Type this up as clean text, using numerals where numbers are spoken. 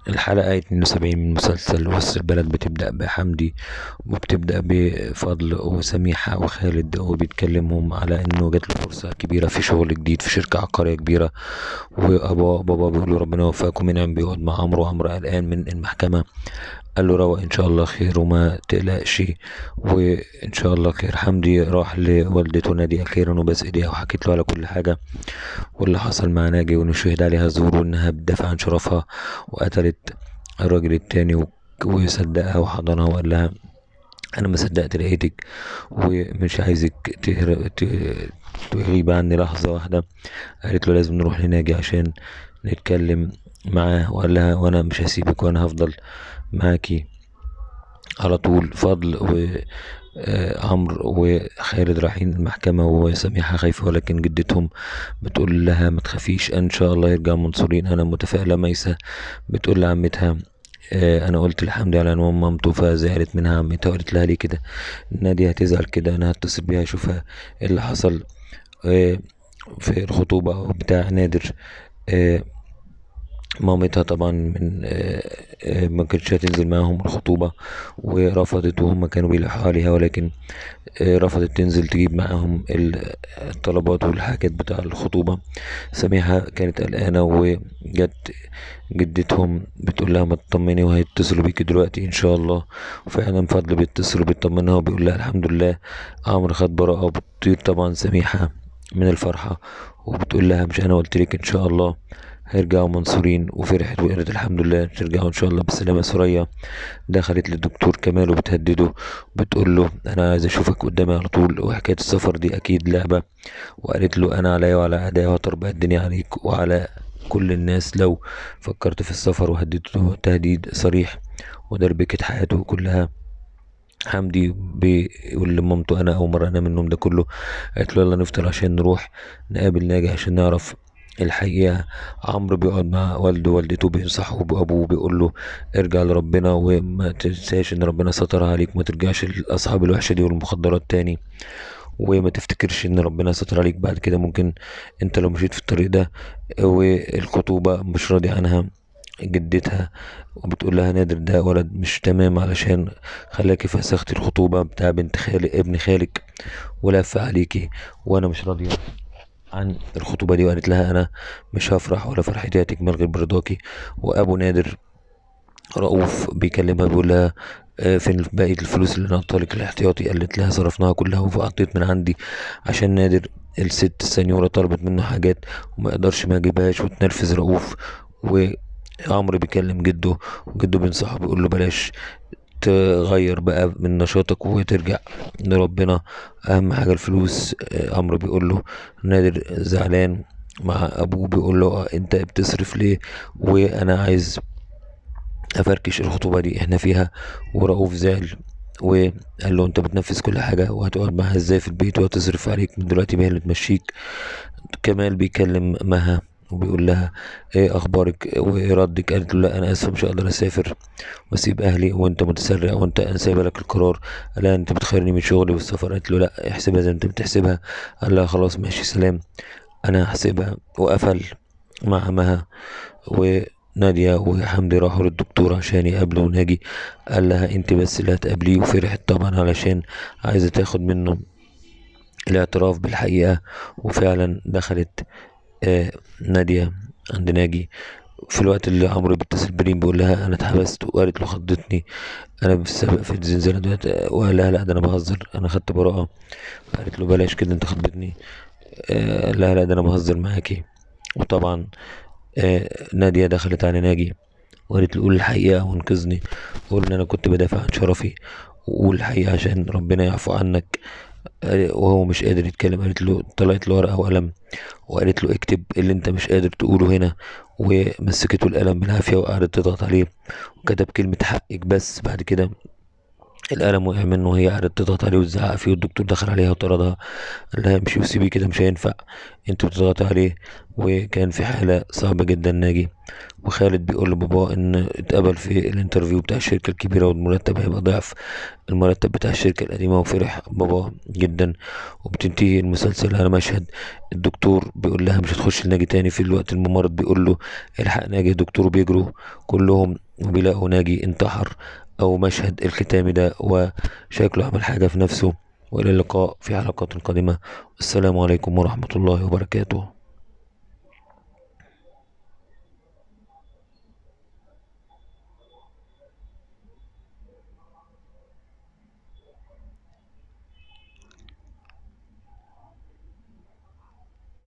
الحلقة 72 من مسلسل وسط البلد بتبدأ بحمدي، وبتبدأ بفضل وسميحة وخالد، وبيتكلمهم على انه جات له فرصة كبيرة في شغل جديد في شركة عقارية كبيرة. بابا بيقول له ربنا يوفقك، ومنعم بيقعد مع عمرو، وعمرو قلقان من المحكمة. قال له روق ان شاء الله خير وما تقلقش، وان شاء الله خير. حمدي راح لوالدته نادية اخيرا وبس ايديها وحكيت له على كل حاجة، واللي حصل مع ناجي، وإن شهد عليها زور، وإنها بتدافع عن شرفها وقتلت الراجل التاني وصدقها وحضنها وقال لها أنا ما صدقت لقيتك، ومش عايزك تغيب عني لحظة واحدة. قالت له لازم نروح لناجي عشان نتكلم معاه، وقال لها وأنا مش هسيبك، وأنا هفضل معاكي على طول. فضل عمرو وخالد رايحين المحكمة، وسميحة خايفة، ولكن جدتهم بتقول لها ما تخافيش ان شاء الله يرجع منصورين، انا متفائلة. ميسة بتقول لعمتها انا قلت لحمدي على عنوان مامته، فزعلت منها عمتها وقالت لها ليه كده؟ نادية هتزعل كده، انا هتصل بيها اشوفها ايه اللي حصل آه، في الخطوبة بتاع نادر. آه، مامتها طبعا من ما كانتش هتنزل معاهم الخطوبة ورفضت، وهم كانوا بيلحقوا عليها، ولكن رفضت تنزل تجيب معاهم الطلبات والحاجات بتاع الخطوبة. سميحة كانت قلقانة، وجت جدتهم بتقول لها ما تطمني وهيتصلوا بيكي دلوقتي ان شاء الله. وفعلا فضل بيتصل بيطمنها وبيقول لها الحمد لله عمرو خد براءة، وبتطير طبعا سميحة من الفرحة، وبتقول لها مش انا قلت لك ان شاء الله هيرجعوا منصورين؟ وفرحت وقالت الحمد لله ترجعوا ان شاء الله بالسلامة. سوريا دخلت للدكتور كمال وبتهدده، بتقول له انا عايز اشوفك قدامي على طول، وحكاية السفر دي اكيد لعبة. وقالت له انا عليا وعلى اعدائي وهتربع الدنيا عليك وعلى كل الناس لو فكرت في السفر، وهددته تهديد صريح ودربكت حياته كلها. حمدي بيقول لمامته انا اول مره انام من النوم ده كله. قالت له يلا نفطر عشان نروح نقابل ناجي عشان نعرف الحقيقة. عمرو بيقعد مع والده ووالدته بينصحه، بأبوه بيقول له ارجع لربنا، وما تنساش ان ربنا سترها عليك، ما ترجعش للأصحاب الوحشة دي والمخدرات تاني، وما تفتكرش ان ربنا ستر عليك بعد كده. ممكن انت لو مشيت في الطريق ده. والخطوبة مش راضي عنها جدتها، وبتقول لها نادر ده ولد مش تمام علشان خلاكي فسختي الخطوبة بتاع بنت خالك ابن خالك ولف عليكي، وانا مش راضية عن الخطوبة دي. وقالت لها انا مش هفرح ولا فرحتي هتكمل غير برضاكي. وابو نادر رؤوف بيكلمها بيقول لها فين بقية الفلوس اللي انا لك الاحتياطي؟ قالت لها صرفناها كلها وقطيت من عندي عشان نادر. الست السنيورة طلبت منه حاجات وما يقدرش ما يجيبهاش، وتنرفز رؤوف. وعمرو بيكلم جده، وجده بينصحه بيقول له بلاش تغير بقى من نشاطك وترجع لربنا، اهم حاجة الفلوس. عمرو بيقول له نادر زعلان مع ابوه، بيقول له انت بتصرف ليه وانا عايز افركش الخطوبة دي احنا فيها. ورؤوف زعل وقال له انت بتنفذ كل حاجة وهتقعد معاها ازاي في البيت وهتصرف عليك من دلوقتي؟ ما هي اللي تمشيك. كمال بيكلم مها وبيقول لها ايه اخبارك وايه ردك؟ قالت له لا انا اسفه مش هقدر اسافر واسيب اهلي وانت متسرع، وانت انا سايبه لك القرار. قال لها انت بتخيرني من شغلي والسفر؟ قالت له لا احسبها زي ما انت بتحسبها. قال لها خلاص ماشي سلام انا هحسبها. وقفل مع مها. ونادية وحمدي راحوا للدكتور عشان يقابلوا ناجي. قال لها انت بس اللي هتقابليه، وفرحت طبعا علشان عايزة تاخد منه الاعتراف بالحقيقة. وفعلا دخلت نادية عند ناجي في الوقت اللي عمرو بيتصل بريم بيقول لها انا اتحبست، وقالت له خضتني انا بالسبب في الزنزانة دلوقتي، وقال لها لا ده انا بهزر انا خدت براءة. قالت له بلاش كده انت خضتني. قال لها لا ده انا بهزر معاكي. وطبعا نادية دخلت على ناجي وقالت له قول الحقيقة وانقذني، وقول ان انا كنت بدافع عن شرفي، وقول الحقيقة عشان ربنا يعفو عنك. وهو مش قادر يتكلم. قالت له طلعت له ورقة وقلم وقالت له اكتب اللي انت مش قادر تقوله هنا، ومسكته القلم بالعافية وقعدت تضغط عليه، وكتب كلمة حقك بس. بعد كده القلم وقع منه وهي قعدت تضغط عليه وتزعق فيه، والدكتور دخل عليها وطردها، قال لها امشي وسيبيه كده مش هينفع، انت بتضغطي عليه. وكان في حالة صعبة جدا ناجي. وخالد بيقول لبابا ان اتقبل في الانترفيو بتاع الشركة الكبيرة والمرتب هيبقى ضعف المرتب بتاع الشركة القديمة، وفرح بابا جدا. وبتنتهي المسلسل على مشهد الدكتور بيقول لها مش هتخش الناجي تاني، في الوقت الممرض بيقول له الحق ناجي يا دكتور، بيجروا كلهم وبيلاقوا ناجي انتحر. او مشهد الختامي ده وشكله عمل حاجة في نفسه. والى اللقاء في حلقات قادمة. السلام عليكم ورحمة الله وبركاته.